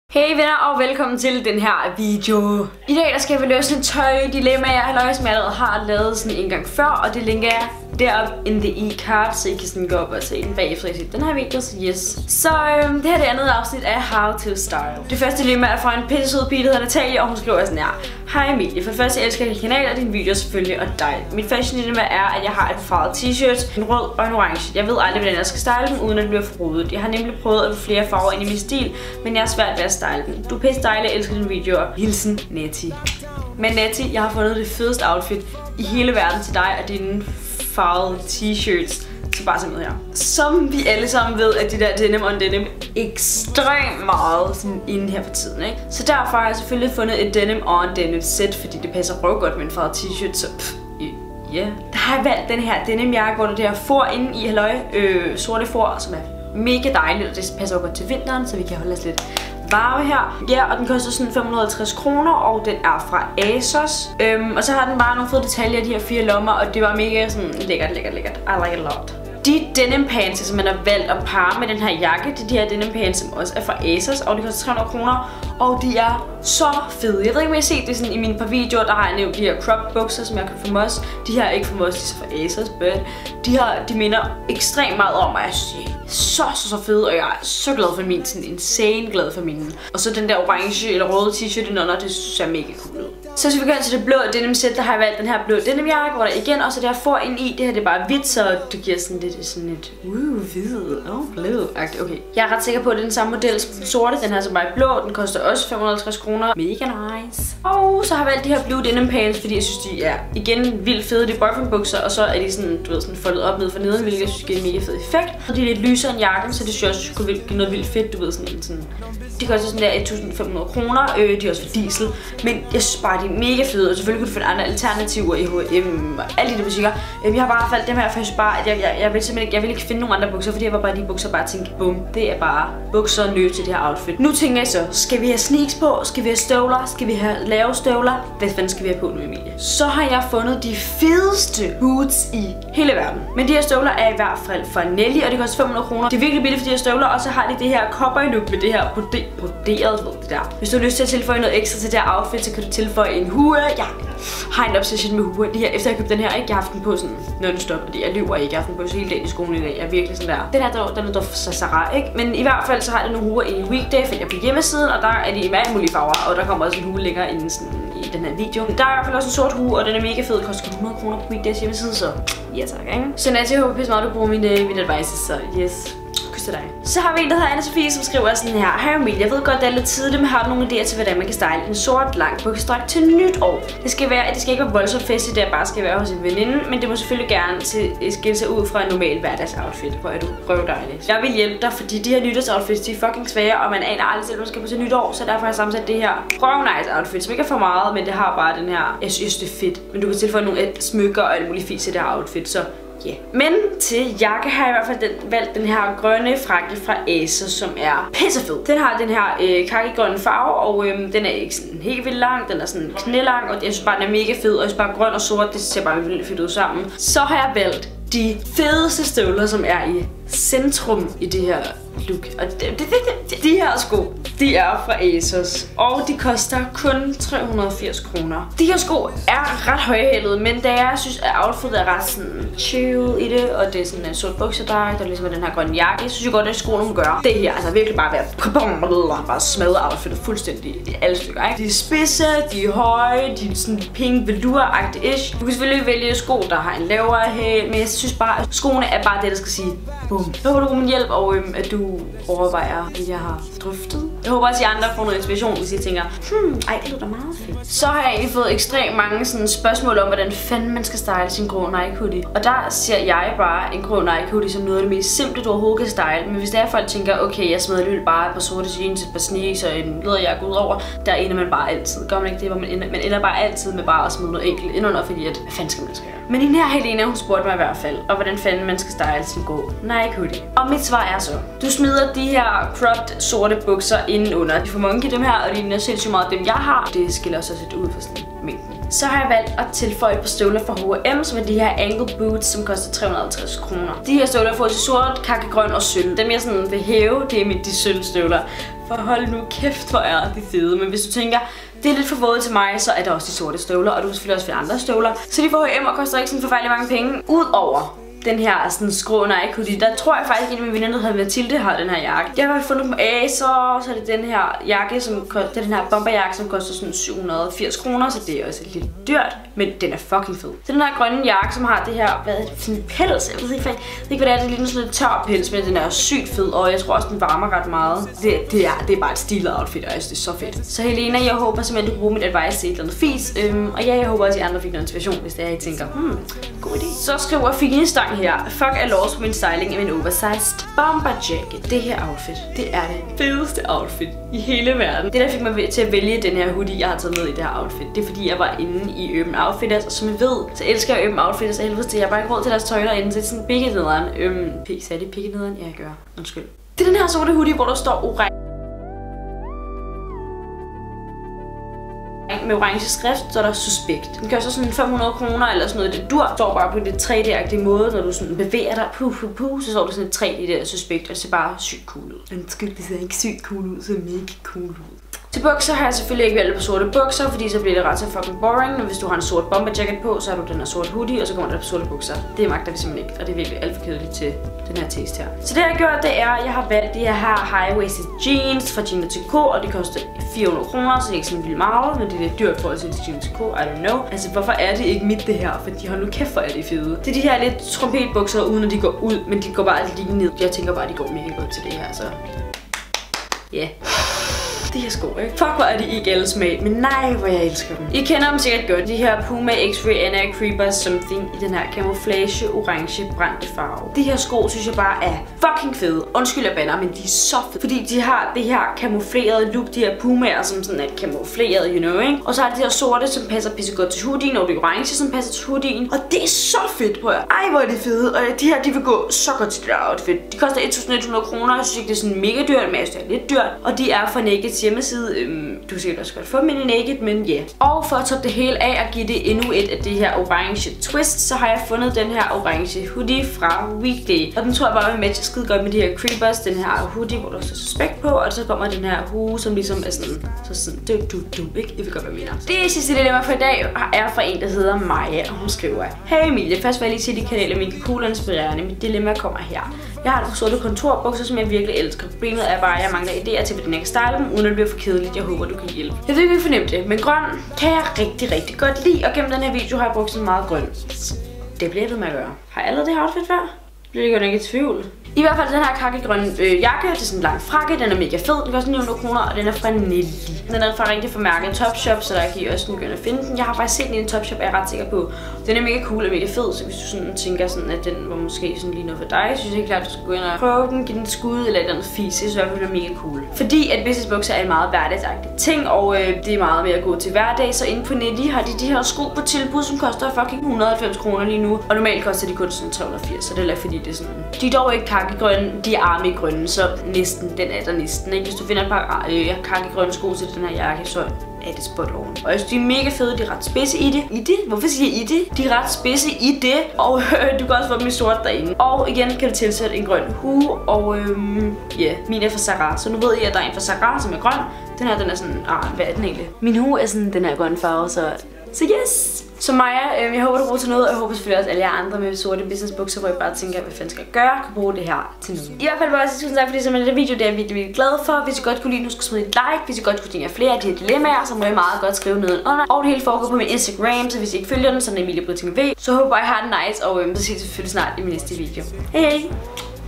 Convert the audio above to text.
Hey venner og velkommen til den her video. I dag der skal vi løse en tøj-dilemma, som jeg allerede har lavet sådan en gang før, og det linker jeg deroppe in the e-card, så I kan sådan gå op og se den bagefter i den her video, så yes. Så det her er det andet afsnit af How to Style. Det første dilemma er fra en pissesød pige, der hedder Natalie, og hun skriver sådan her: Hej Emilie, for det første jeg elsker din kanal og dine videoer selvfølgelig, og dig. Mit fashion dilemma er, at jeg har et farvet t-shirt, en rød og en orange. Jeg ved aldrig, hvordan jeg skal style dem, uden at det bliver for rodet. Jeg har nemlig prøvet at få flere farver ind i min stil, men jeg er svært ved at style dem. Du er pisse dejlig, jeg elsker dine videoer. Hilsen, Nettie. Men Nettie, jeg har fundet det fedeste outfit i hele verden til dig og dine farvede t-shirts. Så bare se med her. Som vi alle sammen ved, at de der denim on denim ekstremt meget sådan inde her for tiden, ikke? Så derfor har jeg selvfølgelig fundet et denim on denim set, fordi det passer godt med en farvet t-shirt, så yeah. Der har jeg valgt den her denim jakke, hvor der er det her for inde i sorte for, som er mega dejligt, og det passer godt til vinteren, så vi kan holde os lidt varme her. Ja, og den koster sådan 550 kroner, og den er fra ASOS. Og så har den bare nogle fede detaljer, de her 4 lommer, og det var mega sådan lækkert. I like it a lot. De denim pants, som man har valgt at parre med den her jakke, det er de her denim pants, som også er fra ASOS, og de koster 300 kroner, og de er så fede. Jeg ved ikke, om I har set det sådan i mine par videoer, der har jeg nævnt de her crop bukser, som jeg kan få Moss. De her er ikke fra Moss, de er fra ASOS, but de minder ekstremt meget om, og jeg synes, så fede, og jeg er så glad for min, sådan insane glad for mine. Og så den der orange eller røde t-shirt indenunder, det synes jeg er mega cool ud. Så hvis vi går ind til det blå denim sæt, der har jeg valgt den her blå denim jakke, hvor der igen også er det her for ind i. Det her det er bare hvidt, så det giver sådan lidt hvid, blå-agtigt. Okay. Jeg er ret sikker på, at det er den samme model som den sorte. Den her som bare er blå, den koster også 550 kroner. Mega nice. Og så har jeg valgt de her blue denim pants, fordi jeg synes, de er igen vildt fede. De er boyfriend bukser, og så er de sådan, du ved, sådan foldet op ned for neden, hvilket jeg synes giver en mega fed effekt. Og de er lidt lysere end jakken, så det synes jeg også kunne give noget vildt fedt, du ved, sådan. De koster sådan der 1500 kroner. De er også for diesel, men jeg synes bare, de er mega fede, og selvfølgelig kunne du finde andre alternativer i H&M og alle de der butikker. Jeg har bare valgt dem her, for jeg synes bare, at jeg vil ikke finde nogen andre bukser, fordi jeg var bare de bukser bare tænkte, bum, det er bare bukser nødt til det her outfit. Nu tænker jeg så, skal vi have sneaks på? Skal vi have støvler? Skal vi have lave støvler? Hvad fanden skal vi have på nu, Emilie? Så har jeg fundet de fedeste boots i hele verden. Men de her støvler er i hvert fald fra Nelly, og det koster 500 kroner. Det er virkelig billigt for de her støvler, og så har de det her cowboy look med det her broderet, det der. Hvis du har lyst til at tilføje noget ekstra til det her outfit, så kan du tilføje en hue. Jeg har en obsession med huer. Efter jeg købte den her, ikke? Jeg har haft den på sådan non-stop, fordi jeg lyver ikke. Jeg har haft den på hele dagen i skolen i dag. Jeg er virkelig sådan der. Den her, den er så Zara, ikke? Men i hvert fald så har jeg nogle huer i weekday, for jeg er på hjemmesiden, og der er de i alle mulige farver, og der kommer også en hue længere inden sådan i den her video. Der er i hvert fald også en sort hue, og den er mega fed. Den koster 100 kroner på weekdays hjemmeside, så ja tak, ikke? Så Nancy, jeg håber pisse meget, du bruger mine advices, så yes. Til dig. Så har vi en, der hedder Anna-Sofie, som skriver sådan her: Hej Emilie, jeg ved godt, det er lidt tidligt, men har du nogle idéer til, hvordan man kan style en sort lang buksedragt til nytår? Det skal ikke være voldsomt festligt, det bare skal være hos en veninde, men det må selvfølgelig gerne skille sig ud fra en normal hverdagsoutfit. Hvor er du røvdejligt. Jeg vil hjælpe dig, fordi de her nytårsoutfits, de er fucking svære, og man aner aldrig selv, hvad man skal på til nytår, så derfor har jeg sammensat det her røvnice outfit, som ikke er for meget, men det har bare den her, jeg synes det er fedt, men du kan tilføje nogle smykker og alt muligt fint til det her outfit, så yeah. Men til jakke har jeg i hvert fald valgt den her grønne frakke fra ASOS, som er pissefed. Den har den her kakigrønne farve, og den er ikke sådan helt vildt lang, den er sådan knælang, og jeg synes bare, den er mega fed, og jeg synes bare grøn og sort, det ser bare vildt fedt ud sammen. Så har jeg valgt de fedeste støvler, som er i centrum i det her look. Og de her sko, de er fra ASOS, og de koster kun 380 kroner. De her sko er ret højhælede, men da jeg synes, at outfitet er ret sådan chill i det, og det er sådan en sort buksedragt, og ligesom den her grønne jakke, synes jeg godt, at skoene gør det her. Altså virkelig bare være bare smadre outfitet fuldstændig i alle stykker, ikke? De er spidse, de er høje, de er sådan pink velour-agtigt-ish. Du kan selvfølgelig vælge sko, der har en lavere hæl, men jeg synes bare, at skoene er bare det, der skal sige bum. Jeg håber, du bruger min hjælp, og at du overvejer, at jeg har drøftet. Jeg håber også, at I andre får noget inspiration, hvis I tænker, det lyder meget fedt. Så har jeg egentlig fået ekstremt mange sådan spørgsmål om, hvordan fanden man skal style sin grå Nike hoodie. Og der ser jeg bare en grå Nike hoodie som noget af det mest simple, du overhovedet kan style. Men hvis der er folk tænker, okay, jeg smider alligevel bare et par sorte jeans, et par sneaks og en læderjakke ud over, der ender man bare altid. Gør man ikke det, hvor man ender bare altid med bare at smide noget enkelt indenunder, fordi hvad fanden skal man gøre? Men hende her Helena, hun spurgte mig i hvert fald, og hvordan fanden man skal style sin grå Nike hoodie. Og mit svar er så: du smider de her cropped sorte bukser indenunder. De får monkey dem her, og de ligner sindssygt meget dem jeg har. Det skiller også lidt ud for sådan mængden. Så har jeg valgt at tilføje et par støvler fra H&M, som er de her ankle boots, som koster 350 kroner. De her støvler får til sort, kakkegrøn og sølv. Dem jeg sådan vil hæve, det er de sølvstøvler. For hold nu kæft, hvor er de fede. Men hvis du tænker, det er lidt for våde til mig, så er der også de sorte støvler. Og du kan selvfølgelig også finde andre støvler. Så de får H&M og koster ikke sådan forfærdelig mange penge. Udover den her sådan skrå Nike hoodie, der tror jeg faktisk, at en af mine venner, der hedder Mathilde, har den her jakke. Jeg har fundet dem af, så er det den her jakke, som koster, den her bomberjakke, som koster sådan 780 kroner, så det er også lidt dyrt, men den er fucking fed. Så den her grønne jakke, som har det her, hvad er det, sådan en pels, jeg ved ikke, hvad det er, det ligner sådan lidt tør pels, men den er sygt fed, og jeg tror også, den varmer ret meget. Det er bare et stilet outfit, og jeg synes, det er så fedt. Så Helena, jeg håber simpelthen, du bruger mit advice til et eller andet fis, og ja, jeg håber også, at I andre fik noget inspiration, hvis det er, I tænker, god idé. Så skriver Finestang her, fuck er lost på min styling af min oversized bomber jacket. Det her outfit, det er det fedeste outfit i hele verden. Det der fik mig til at vælge den her hoodie, jeg har taget med i det her outfit, det er fordi jeg var inde i Urban Outfitters, og som I ved, så elsker jeg Urban Outfitters af helvede til. Jeg har bare ikke råd til deres tøj derinde, så det er sådan pikkenederen. Så er det pikkenederen? Ja, jeg gør. Undskyld. Det er den her sorte hoodie, hvor der står orange med orange skrift, så er der suspekt. Den gør så sådan 500 kroner eller sådan noget. Det står bare på det 3D-agtige måde, når du sådan bevæger dig. Så står der sådan et 3D der suspekt, og det ser bare sygt cool ud. Undskyld, det ser ikke sygt cool ud, så mega cool ud. Til bukser har jeg selvfølgelig ikke valgt på sorte bukser, fordi så bliver det ret så fucking boring. Men hvis du har en sort bomber jacket på, så har du den her sorte hoodie, og så kommer der på sorte bukser. Det magter vi simpelthen ikke, og det er virkelig alt for kedeligt til den her taste her. Så det jeg har gjort, det er, at jeg har valgt de her high-waisted jeans fra Gina Tricot, og de koster 400 kroner, så det er ikke sådan vildt meget, men det er lidt dyrt for at se til Gina Tricot, I don't know. Altså hvorfor er det ikke mit det her, fordi hold nu kæft for er det fede. Det er de her lidt trompetbukser, uden at de går ud, men de går bare lige ned. Jeg tænker bare, at de går mega godt til det her, så ja. Yeah. De her sko, ikke? Fuck, hvor er de ikke alle smag, men nej, hvor jeg elsker dem. I kender dem sikkert godt. De her Puma X-Ray Anna Creeper Something i den her camouflage orange brændte farve. De her sko synes jeg bare er fucking fede. Undskyld jeg bander, men de er så fede. Fordi de har det her camouflerede look, de her Pumaer, som sådan er camoufleret, you know, ikke? Og så er de her sorte, som passer pissegodt til hoodien, og det orange, som passer til hoodien. Og det er så fedt, prøv at. Ej, hvor er de fede. Og de her, de vil gå så godt til det her outfit. De koster 1100 kroner. Jeg synes ikke, det er sådan mega dyrt, men jeg synes, det er lidt dyrt. Og de er fra Naked hjemmeside. Du kan sikkert også godt få dem i Naked, men ja. Yeah. Og for at toppe det hele af og give det endnu et af det her orange twist, så har jeg fundet den her orange hoodie fra Weekday. Og den tror jeg bare vil matche skide godt med de her creepers. Den her hoodie, hvor der står suspekt på, og så kommer den her hue, som ligesom er sådan, ikke? I vil godt, hvad jeg mener. Det sidste dilemma for i dag er fra en, der hedder Maja, og hun skriver: Hey Emilie, først vil jeg lige sige, at de kanaler mine cool og inspirerende. Mit dilemma kommer her. Jeg har nogle sorte kontorbukser, som jeg virkelig elsker. Problemet er bare, at jeg mangler idéer til, hvordan jeg kan style dem, uden at det bliver for kedeligt. Jeg håber, du kan hjælpe. Jeg ved ikke, vi fornemt det, men grøn kan jeg rigtig godt lide, og gennem den her video har jeg brugt sådan meget grøn. Det bliver jeg ved med at gøre. Har jeg lavet det her outfit før? Bliver jeg godt ikke i tvivl. I hvert fald den her kakkegrønne jakke, det er sådan en lang frakke, den er mega fed, den koster 900 kroner, og den er fra Nelly. Den er fra rigtig formærket Topshop, så der kan I også begynde at finde den. Jeg har faktisk set den i en Topshop, er jeg ret sikker på. Den er mega cool og mega fed, så hvis du sådan tænker sådan, at den var måske sådan lige noget for dig, synes jeg helt klart, at du skal gå ind og prøve den, give den et skud eller et eller andet fis. Jeg synes i hvert fald, den er mega cool. Fordi at businessbukser er en meget hverdagsagtig ting, og det er meget mere at gå til hverdag, så inde på Nelly har de her sko på tilbud, som koster fucking 190 kroner lige nu. Og normalt koster de kun sådan 380, så det er lidt fordi det er sådan. De er dog ikke kakkegrønne, de er army-grønne, så næsten, den er der næsten, ikke? Hvis du finder et par kakkegrønne sko til den her jakke, så er det spot on. Og jeg synes, de er mega fede, de er ret spidse i det. Hvorfor siger jeg i det? De er ret spidse i det, og du kan også få dem i sort derinde. Og igen kan du tilsætte en grøn hue, og ja, min er fra Zara. Så nu ved I, at der er en fra Zara, som er grøn. Den her, den er sådan, hvad er den egentlig? Min hue er sådan den her grønne farve, så yes! Så Maja, jeg håber du bruger til noget, og jeg håber selvfølgelig også, at alle jer andre med sorte businessbukser, hvor jeg bare tænker, hvad fanden skal jeg gøre, kan bruge det her til noget. I hvert fald bare tusind tak, fordi I så med det video, det er jeg virkelig glad for. Hvis I godt kunne lide, nu skal smide et like. Hvis I godt kunne tænke jer flere af de her dilemmaer, så må I meget godt skrive ned under. Og det hele foregår på min Instagram, så hvis I ikke følger den, så er det Emilie Brytting V. Så håber jeg har det nice, og så ses vi selvfølgelig snart i min næste video. Hej hej!